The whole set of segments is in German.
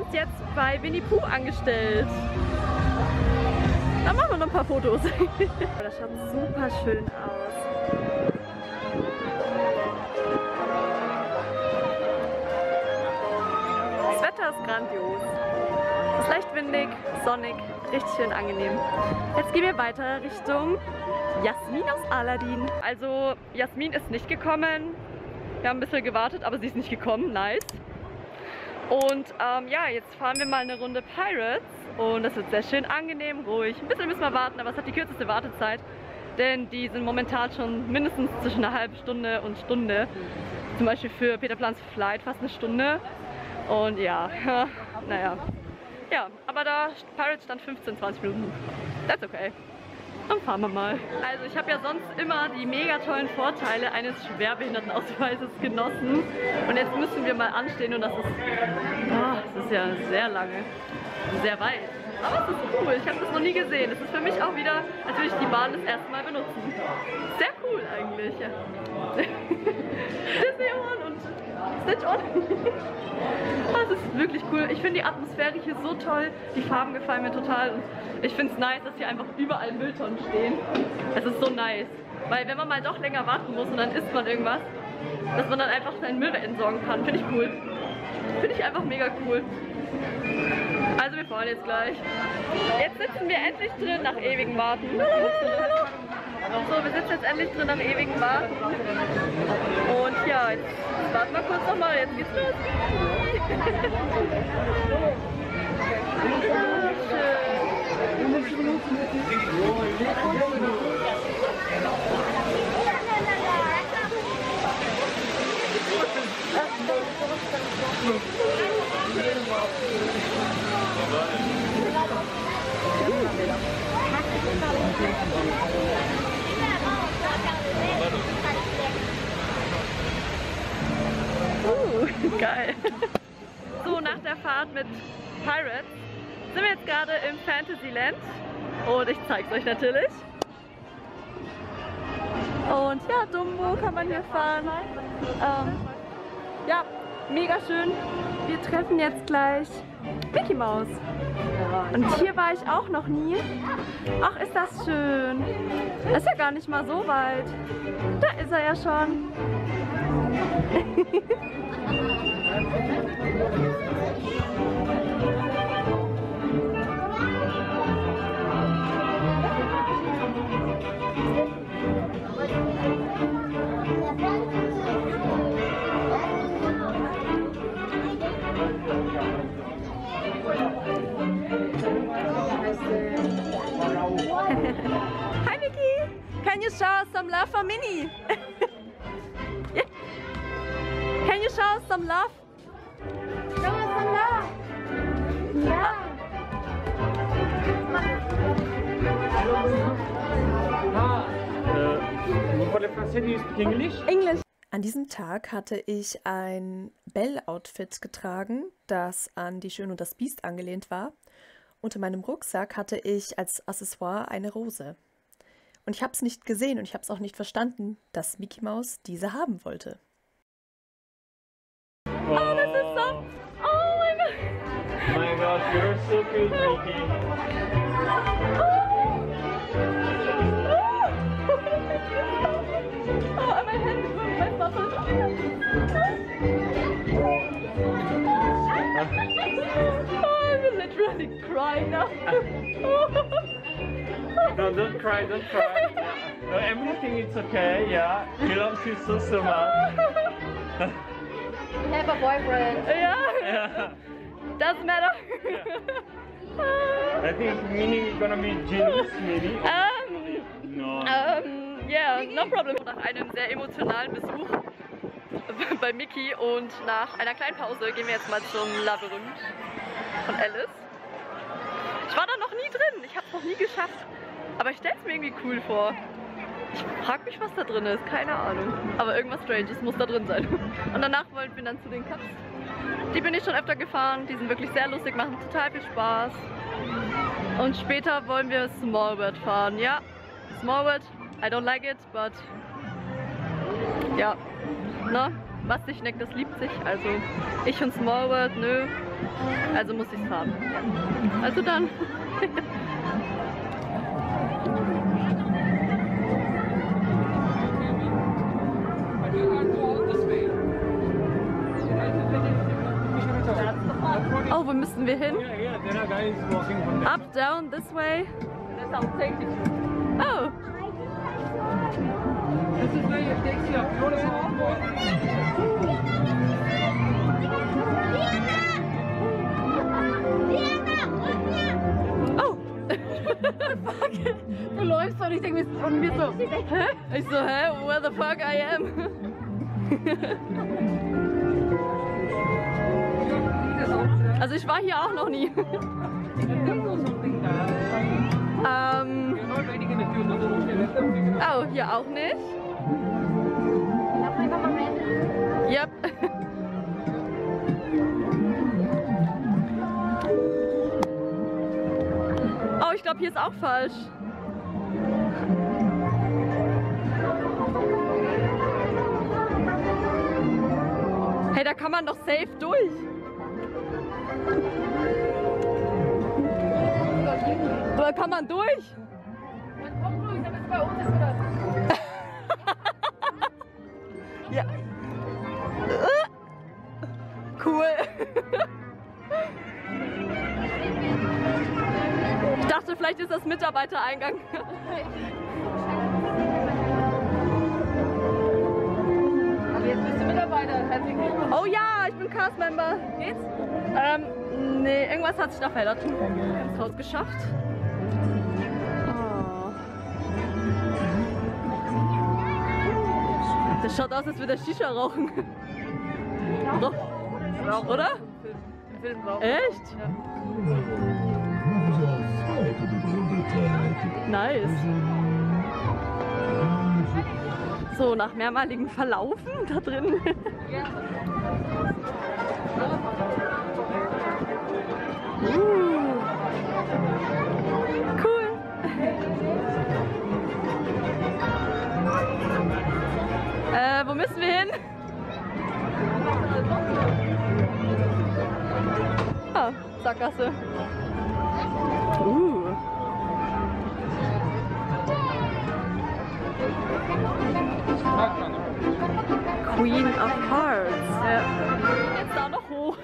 uns jetzt bei Winnie Pooh angestellt. Da machen wir noch ein paar Fotos. Das schaut super schön aus. Das Wetter ist grandios. Es ist leicht windig, sonnig, richtig schön angenehm. Jetzt gehen wir weiter Richtung Jasmin aus Aladdin. Also Jasmin ist nicht gekommen. Wir haben ein bisschen gewartet, aber sie ist nicht gekommen. Nice. Und ja, jetzt fahren wir mal eine Runde Pirates. Und das wird sehr schön angenehm, ruhig. Ein bisschen müssen wir warten, aber es hat die kürzeste Wartezeit. Denn die sind momentan schon mindestens zwischen einer halben Stunde und Stunde. Zum Beispiel für Peter Plans Flight fast eine Stunde. Und ja, naja. Ja, aber da Pirates stand 15, 20 Minuten. That's okay. Dann fahren wir mal. Also ich habe ja sonst immer die mega tollen Vorteile eines Schwerbehindertenausweises genossen. Und jetzt müssen wir mal anstehen und das ist ja sehr lange. Sehr weit. Aber es ist cool. Ich habe das noch nie gesehen. Es ist für mich auch wieder, als würde ich die Bahn das erste Mal benutzen. Sehr cool eigentlich. Ja. Disney On und Stitch On. Das ist wirklich cool. Ich finde die Atmosphäre hier so toll. Die Farben gefallen mir total. Und ich finde es nice, dass hier einfach überall Mülltonnen stehen. Es ist so nice. Weil wenn man mal doch länger warten muss und dann isst man irgendwas, dass man dann einfach seinen Müll entsorgen kann. Finde ich cool. Finde ich einfach mega cool. Also wir fahren jetzt gleich. Jetzt sitzen wir endlich drin nach ewigem Warten. So, wir sitzen jetzt endlich drin nach ewigem Warten. Und ja, jetzt warten wir kurz nochmal. Jetzt geht's los. Geil. So, nach der Fahrt mit Pirates sind wir jetzt gerade im Fantasyland und ich zeige es euch natürlich. Und ja, Dumbo kann man hier fahren. Ja, mega schön. Wir treffen jetzt gleich Mickey Mouse. Und hier war ich auch noch nie. Ach, ist das schön. Das ist ja gar nicht mal so weit. Da ist er ja schon. Hi Mickey! Can you show us some love for Minnie? Yeah. Can you show us some love? Show us some love! Yeah! English. An diesem Tag hatte ich ein Belle-Outfit getragen, das an Die Schöne und das Biest angelehnt war. Unter meinem Rucksack hatte ich als Accessoire eine Rose. Und ich habe es nicht gesehen und ich habe es auch nicht verstanden, dass Mickey Mouse diese haben wollte. Oh, das ist so... Oh mein Gott! Oh my gosh, you're so cute, Mickey. Oh, my hand is moving, my muscles. Oh, I'm literally crying now. No, don't cry, don't cry. No, everything is okay, yeah. He loves you so, so much. You have a boyfriend. Yeah, Yeah. doesn't matter. Yeah. I think Minnie is gonna be jealous, maybe. No. Yeah, no problem. Nach einem sehr emotionalen Besuch bei Mickey und nach einer kleinen Pause gehen wir jetzt mal zum Labyrinth von Alice. Ich war da noch nie drin, ich habe es noch nie geschafft, aber ich stelle es mir irgendwie cool vor. Ich frage mich, was da drin ist, keine Ahnung. Aber irgendwas Stranges muss da drin sein. Und danach wollten wir dann zu den Cups. Die bin ich schon öfter gefahren, die sind wirklich sehr lustig, machen total viel Spaß. Und später wollen wir Small World fahren, ja. Small World, I don't like it, but ja, ne? was sich neckt, das liebt sich. Also ich und Small World, nö. Also muss ich es haben. Also dann. Oh, wo müssen wir hin? Up, down, this way. Oh. This is where you take your Oh. Fuck. Du läufst und ich denke mir so, hä? Ich so, hä? Where the fuck I am? Also ich war hier auch noch nie. Oh, hier auch nicht. Yep. Oh, ich glaube, hier ist auch falsch. Hey, da kann man doch safe durch. Da kann man durch. Ja. Cool. Ich dachte, vielleicht ist das Mitarbeitereingang. Aber jetzt bist du Mitarbeiter. Herzlich willkommen. Oh ja, ich bin Cast-Member. Geht's? Nee, irgendwas hat sich da verändert. Wir haben das Haus geschafft. Oh. Das schaut aus, als würde der Shisha rauchen. Doch. Oder? Echt? Ja. Nice. So, nach mehrmaligen Verlaufen da drin. Cool. Wo müssen wir hin? Ah, Sackgasse. Queen of Hearts. Ja. Jetzt da noch hoch.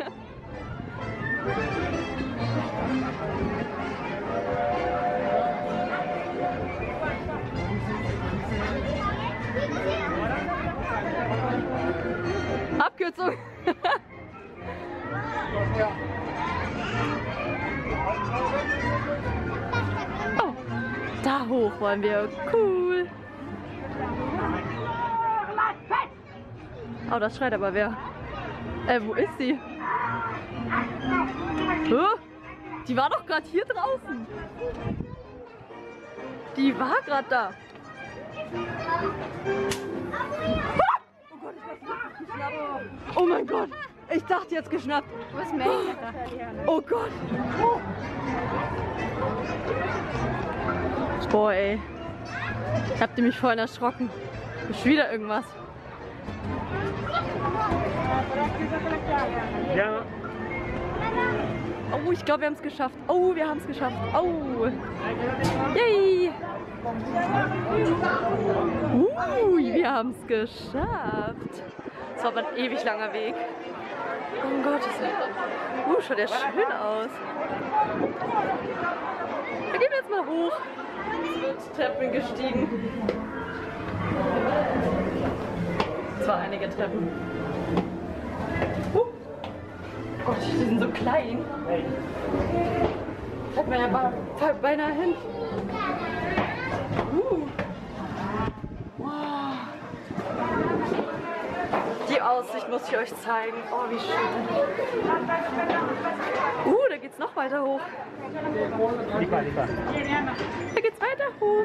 Abkürzung. Oh, da hoch wollen wir. Cool. Oh, das schreit aber wer. Wo ist sie? Die war doch gerade hier draußen. Die war gerade da. Oh mein Gott, ich dachte jetzt geschnappt. Wo ist May? Oh Gott. Boah, ey. Habt ihr mich vorhin erschrocken? Ist wieder irgendwas. Ja. Oh, ich glaube, wir haben es geschafft. Oh, wir haben es geschafft. Oh. Yay. Wir haben es geschafft. Das war aber ein ewig langer Weg. Oh Gott, schaut ja schön aus. Wir gehen jetzt mal hoch. Treppen gestiegen. Zwar einige Treppen. Oh Gott, die sind so klein. Hat man ja beinahe hin. Wow. Die Aussicht muss ich euch zeigen. Oh, wie schön. Da geht's noch weiter hoch. Da geht's weiter hoch.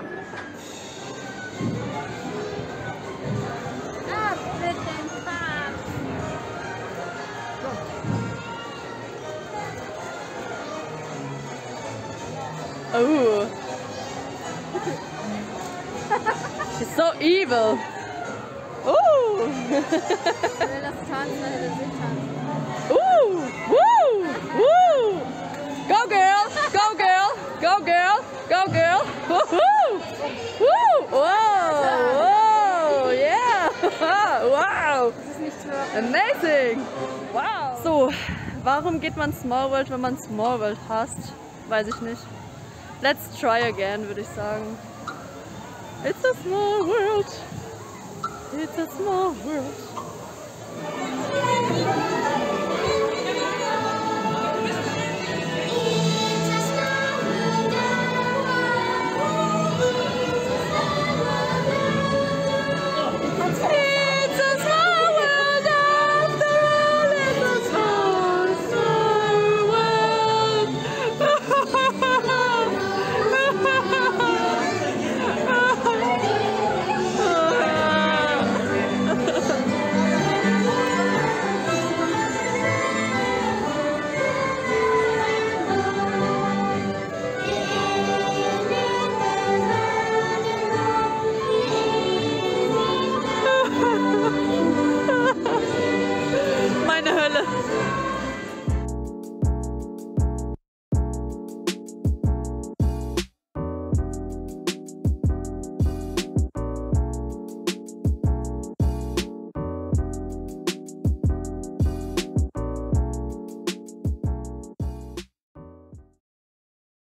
Oh. She's so evil. Oh. Lass tanzen, dann sind tanzen. Woo! Go girl! Go girl! Go girl! Go girl! Woohoo! Woo! Wow! Wow! Yeah! Wow! Das ist nicht twerken. Amazing! Wow! So, warum geht man Small World, wenn man Small World hasst? Weiß ich nicht. Let's try again, würde ich sagen. It's a small world. It's a small world.